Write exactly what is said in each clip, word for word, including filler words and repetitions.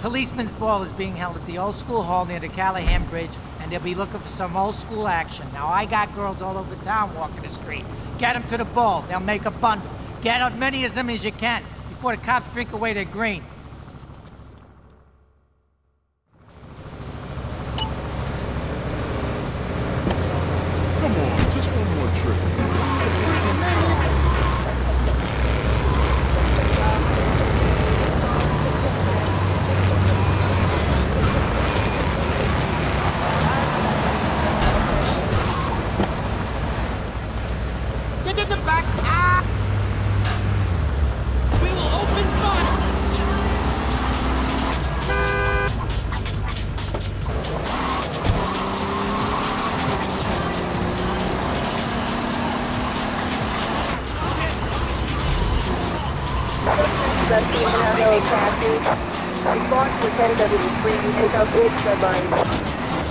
policeman's ball is being held at the old school hall near the Callahan Bridge, and they'll be looking for some old school action. Now, I got girls all over town walking the street. Get them to the ball. They'll make a bundle. Get as many of them as you can before the cops drink away their green. Come on, just one more trick. Get in the back! Ah! We will open fire! Hello, taxi. Response to ten W three, you take up eight deadlines.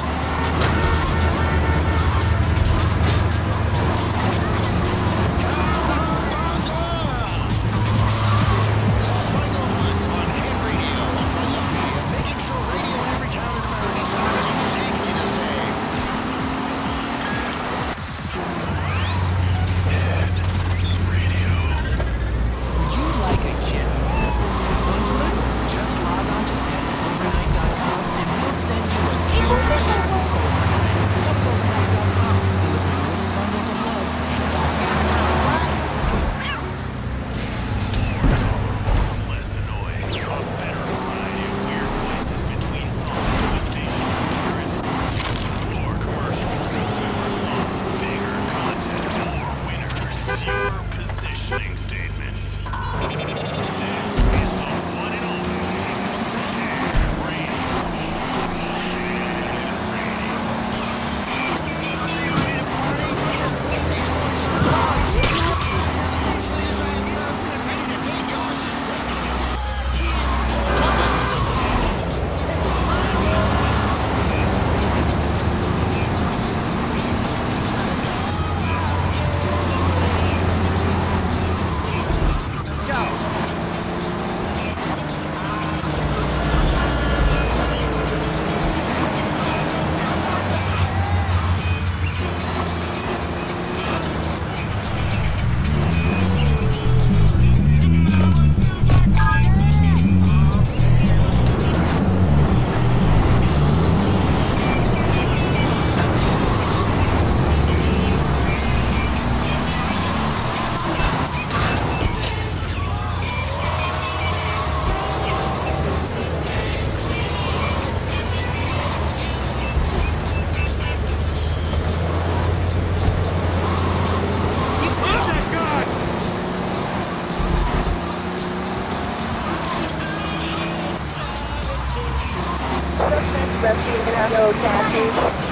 Hello, taxi.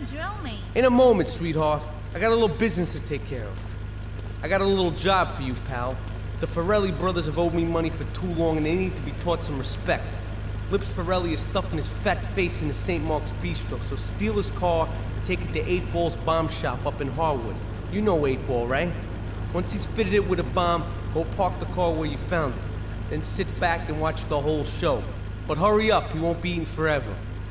and drill me. In a moment, sweetheart. I got a little business to take care of. I got a little job for you, pal. The Forelli brothers have owed me money for too long and they need to be taught some respect. Lips Forelli is stuffing his fat face in the Saint Mark's Bistro, so steal his car and take it to eight Ball's bomb shop up in Harwood. You know eight Ball, right? Once he's fitted it with a bomb, go park the car where you found it. Then sit back and watch the whole show. But hurry up, he won't be eating forever.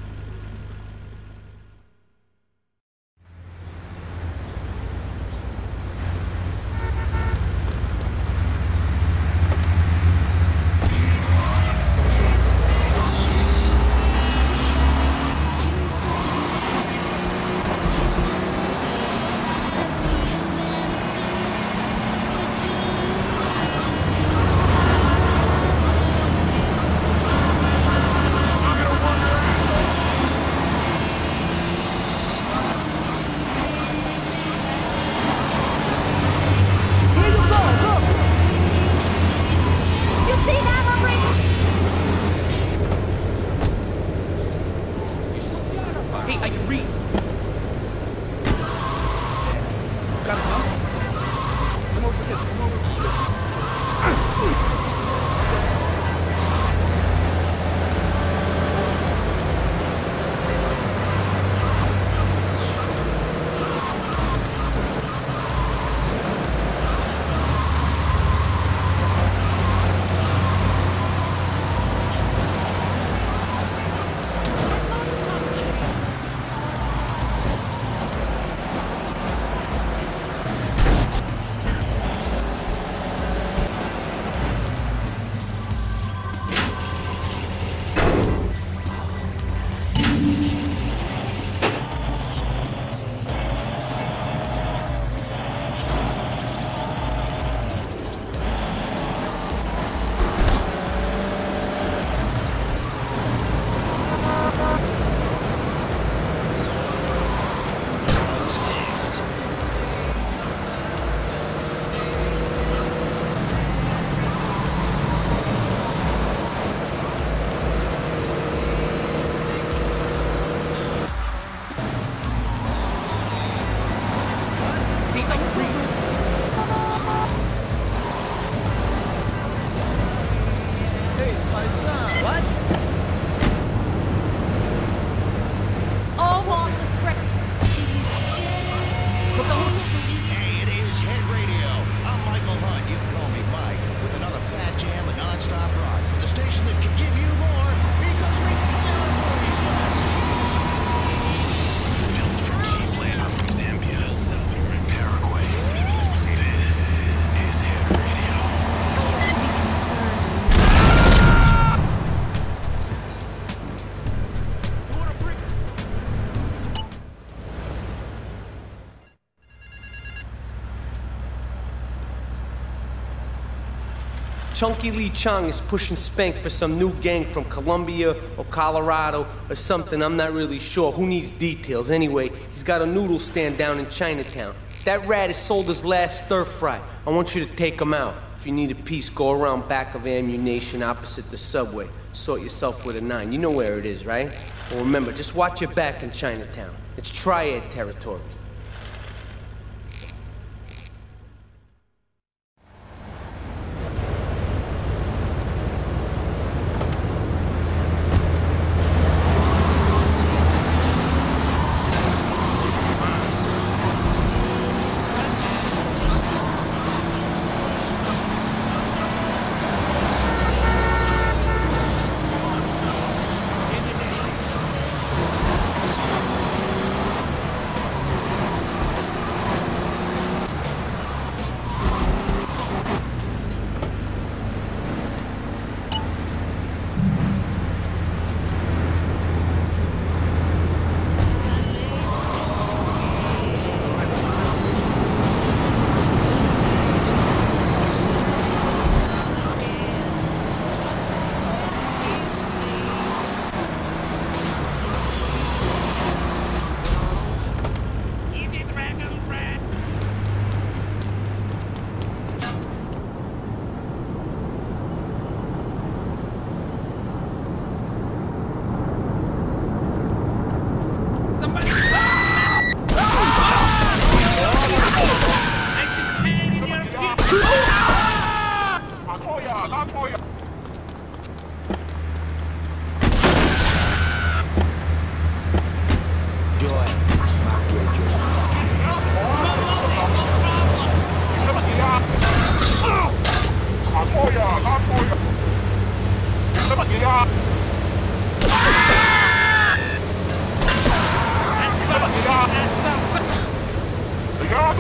Chunky Lee Chang is pushing Spank for some new gang from Colombia or Colorado or something, I'm not really sure. Who needs details? Anyway, he's got a noodle stand down in Chinatown. That rat has sold his last stir fry. I want you to take him out. If you need a piece, go around back of Ammunition opposite the subway. Sort yourself with a nine. You know where it is, right? Well, remember, just watch your back in Chinatown. It's triad territory.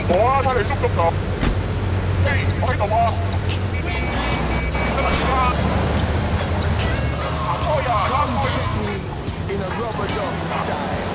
와, 잘해, 좀 덥다. 에이, 어이다 와. 아포야, 아포야. In a rubber dub style.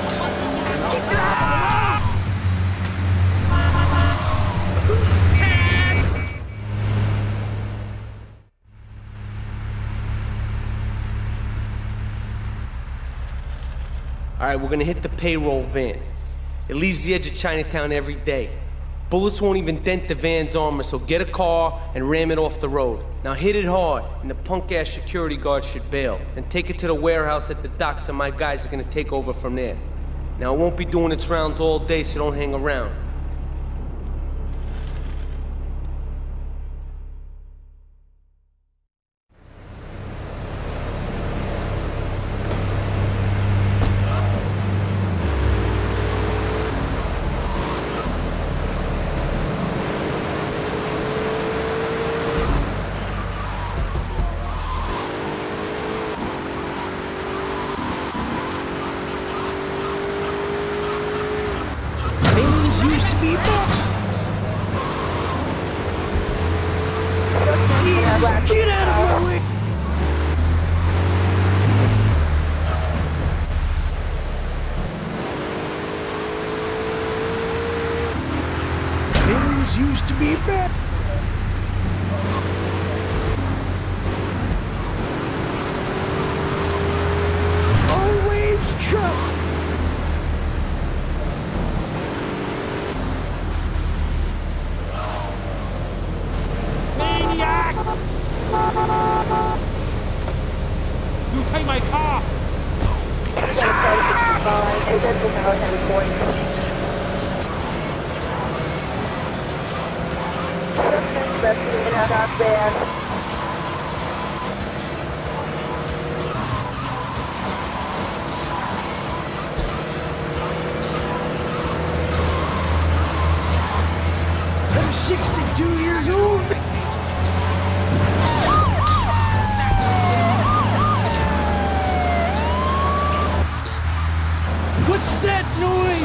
All right, we're gonna hit the payroll van. It leaves the edge of Chinatown every day. Bullets won't even dent the van's armor, so get a car and ram it off the road. Now hit it hard, and the punk-ass security guard should bail. And take it to the warehouse at the docks, and my guys are gonna take over from there. Now, it won't be doing its rounds all day, so don't hang around. Used to be back. Get out of my way. Things used to be back. Always trust. You take my car! I'm sixty-two years old. What's that noise?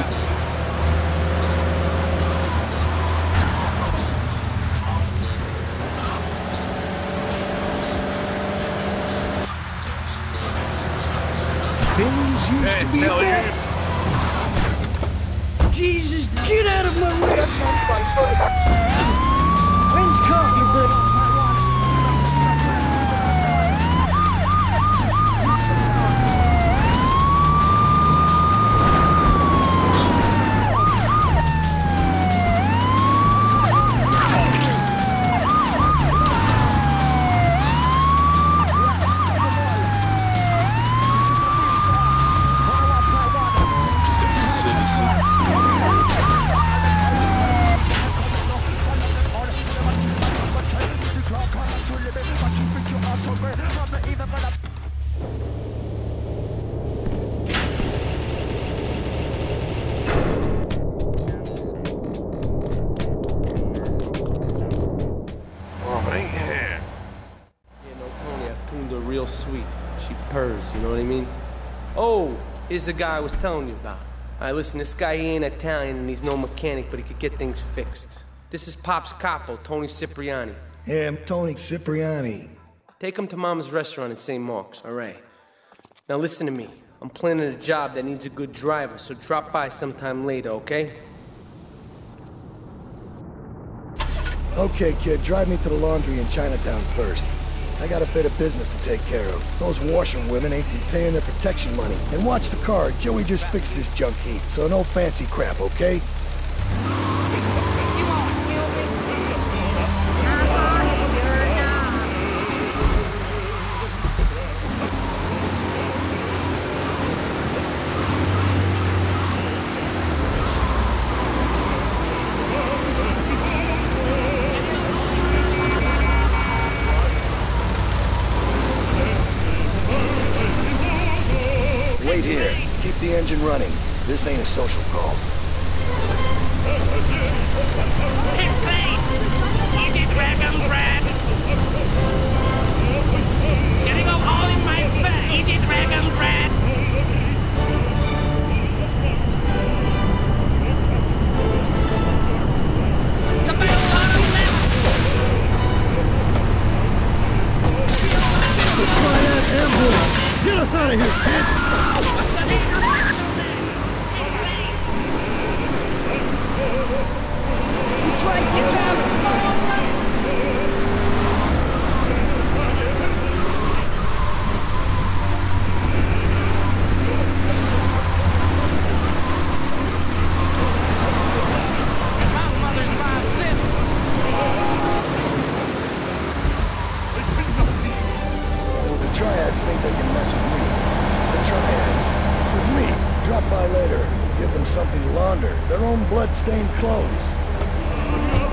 Things used Hey, to be Billy. bad. Jesus, get out of my way! When's coffee break? Real sweet. She purrs, you know what I mean? Oh, here's the guy I was telling you about. Alright, listen, this guy, he ain't Italian and he's no mechanic, but he could get things fixed. This is Pop's capo, Tony Cipriani. Yeah, I'm Tony Cipriani. Take him to Mama's restaurant in Saint Mark's, alright? Now listen to me. I'm planning a job that needs a good driver, so drop by sometime later, okay? Okay, kid, drive me to the laundry in Chinatown first. I got a bit of business to take care of. Those washerwomen ain't been paying their protection money. And watch the car, Joey just fixed this junk heap, so no fancy crap, okay? Wait here. Keep the engine running. This ain't a social call. Easy Dragon Bread! Getting them all in my bed! Easy Dragon Bread! litter. Give them something to launder. Their own blood-stained clothes.